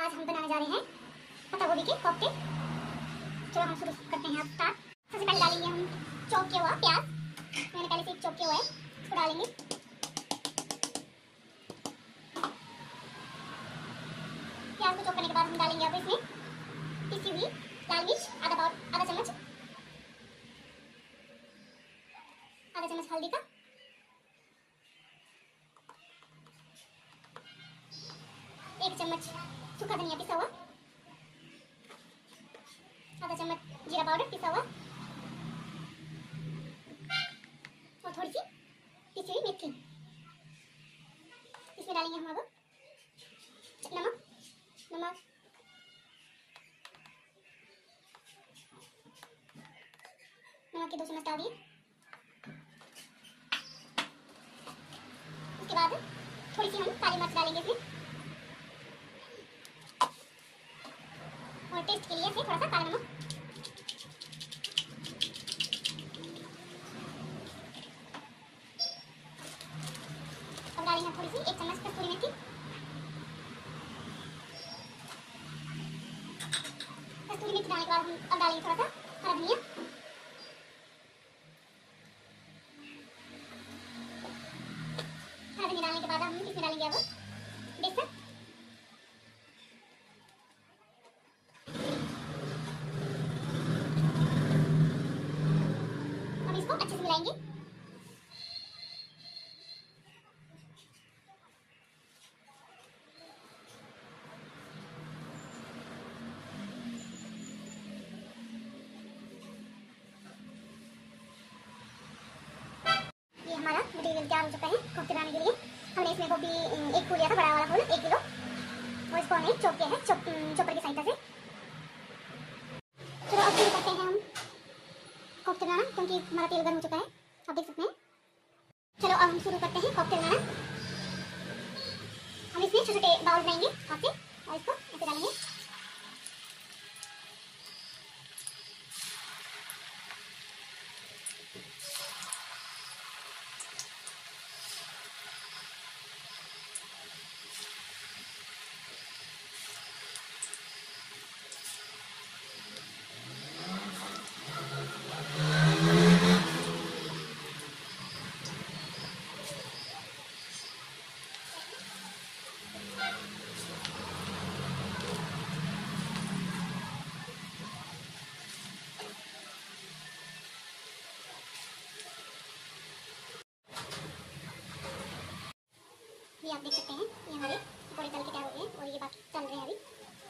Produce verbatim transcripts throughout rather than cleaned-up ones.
आज हम बनाने जा रहे हैं पत्ता गोभी के कोफ्ते। चलो हम शुरू करते हैं। अब स्टार्ट। सबसे पहले डालेंगे हम चॉप किया हुआ प्याज। मैंने पहले से चॉप किया हुआ है, उसको डालेंगे। प्याज को चॉप करने के बाद हम डालेंगे अब इसमें पिसी हुई लाल मिर्च आधा पाव आधा चम्मच, आधा चम्मच हल्दी का, एक चम्मच सूखा धनिया पिसा हुआ, आधा चम्मच जीरा पाउडर पिसा हुआ और थोड़ी सी पिसी हुई मेथी। इसमें डालेंगे हम अब नमक नमक नमक के दो चम्मच डाल दिए। उसके बाद थोड़ी सी हम काली मिर्च डालेंगे इसमें और टेस्ट के लिए से थोड़ा सा काला नमक। अब डालेंगे थोड़ी सी एक चम्मच कस्तूरी मेथी, कस्तूरी मेथी डालने के बाद हम अब डालेंगे थोड़ा सा हरा धनिया, हरा धनिया डालने के बाद हम इसमें डालेंगे अब बेसन। अब इसको अच्छे से मिलाएंगे। ये हमारा मटेरियल तैयार हो चुका है कोफ्ते बनाने के लिए। हमने इसमें गोभी एक फूल लिया था, बड़ा वाला फूल एक किलो, और इसको हमने चॉप किया है चॉप चॉपर की सहायता से। चलो अब शुरू करते हैं हम कोफ्ते बनाना, क्योंकि हमारा तेल गर्म हो चुका है, आप देख सकते हैं। चलो अब हम शुरू करते हैं कोफ्ते बनाना। हम इसमें छोटे छोटे बाउल बनाएंगे हाथ से और इसको ऐसे डालेंगे। ये आप देख सकते हैं, ये हमारे पकौड़े तल के तैयार हो गए हैं और ये बाकी चल रहे हैं अभी।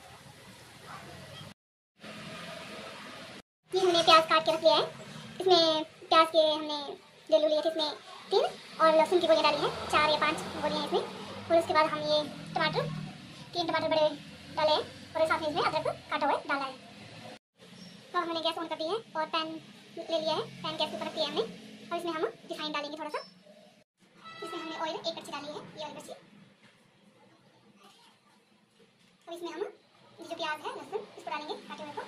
ये हमने प्याज काट के रख लिया है। इसमें प्याज के हमने ले लिए थे, इसमें तीन, और लहसुन की गोलियां डाली हैं, चार या पांच गोलियां इसमें। और उसके बाद हम ये टमाटर, तीन टमाटर बड़े डाले हैं और साथ में इसमें अदरक काटा हुआ डाला है। तो हमने गैस ऑन कर दी है और पैन ले लिया है, पैन गैस के ऊपर रख दिया है हमने। और इसमें हम रिफाइन डालेंगे थोड़ा सा। इसमें हमने ऑयल एक कच्ची डाली है, ये वाली कच्ची। अब इसमें हम जो प्याज है लहसुन इसको डालेंगे काटे हुए को।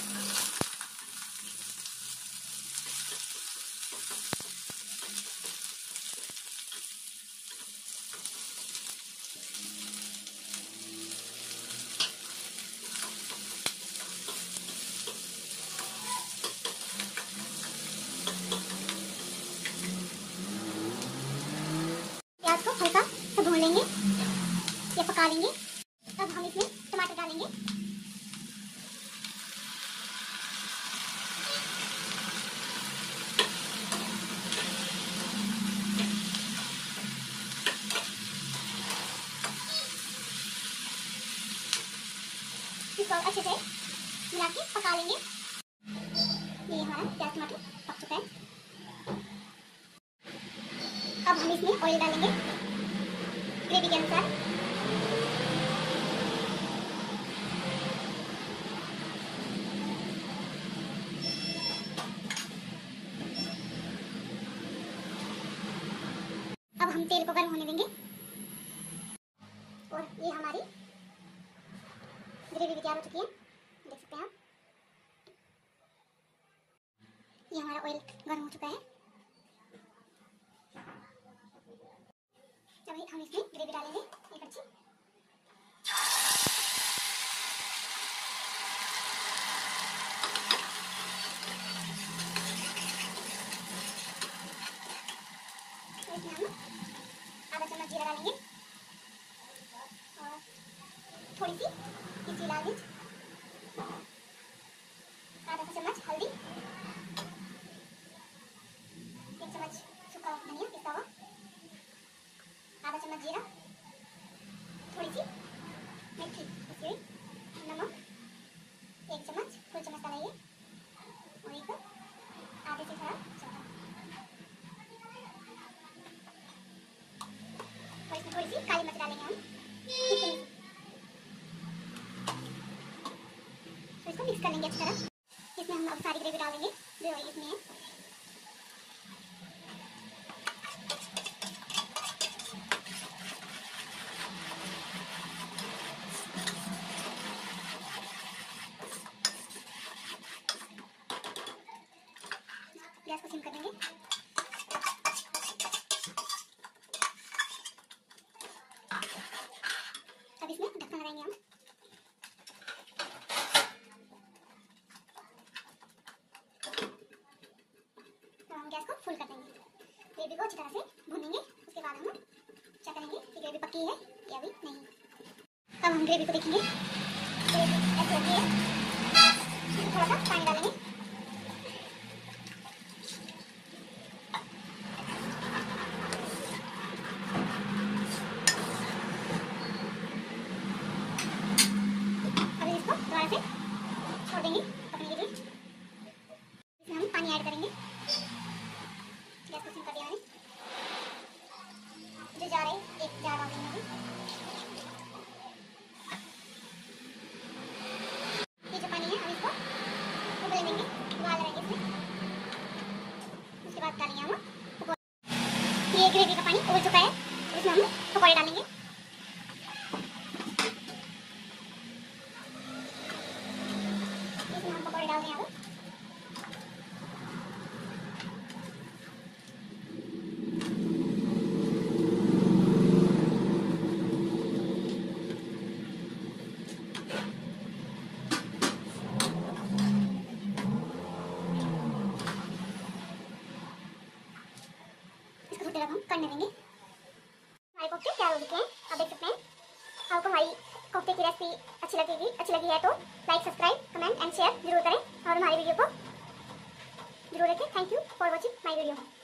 प्याज को हल्का सा भून लेंगे या पका लेंगे। अब हम इसमें टमाटर डालेंगे। इसको अच्छे से मिला के पका लेंगे। ये हमारा प्याज टमाटर पक चुका है। अब हम इसमें ऑयल डालेंगे ग्रेवी के अनुसार। अब हम तेल को गर्म होने देंगे और ये हमारी ग्रेवी भी तैयार हो चुकी है, देख सकते हैं आप। ये हमारा ऑयल गर्म हो चुका है। अभी हम इसमें ग्रेवी डालेंगे एक अच्छी। डालेंगे हम तो इसको मिक्स कर लेंगे अच्छी तरह। इसमें हम अब सारी ग्रेवी डालेंगे जो इसमें है। गैस को सिम कर देंगे। अब इसमें ढक्कन लगाएंगे हम। तो हम गैस को फुल कर देंगे। ग्रेवी को अच्छी तरह से भूनेंगे। उसके बाद हम चेक करेंगे कि ग्रेवी पकी है या अभी नहीं। अब हम ग्रेवी को देखेंगे। ग्रेवी ऐसे लगी है। थोड़ा सा पानी डालेंगे। दोबारा से छोड़ देंगे पकने के लिए। इसमें हम पानी ऐड करेंगे। गैस को सिम कर दिया मैंने। जो जार है एक जार डाल देंगे। ये जो पानी है हम इसको उबलने देंगे। उबाल रहेंगे इसमें। उसके बाद डालेंगे हम पकौड़े। ये ग्रेवी का पानी उबल चुका है। इसमें हम पकौड़े डालेंगे। पकौड़े डाल दें अब। इसको थोड़ी देर हम करने देंगे। हमारे कोफ्ते तैयार हो चुके हैं। आप देख सकते हैं। आपको हमारी कोफ्ते की रेसिपी अच्छी लगेगी अच्छी लगी है तो like subscribe comment and share जरूर करें और हमारी वीडियो को जरूर देखें। Thank you for watching my video.